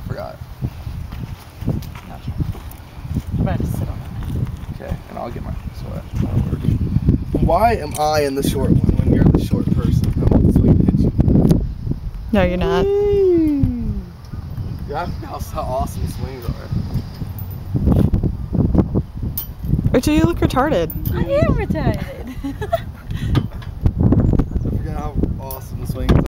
forgot. Gotcha. I'm about to sit on it. Okay, and I'll get my sweat. Why am I in the short one when you're the short person? I'm on the swing pitch. No, you're not. Yeah, how awesome swings are. Rachel, you look retarded. I am retarded. I forgot how awesome the swings are.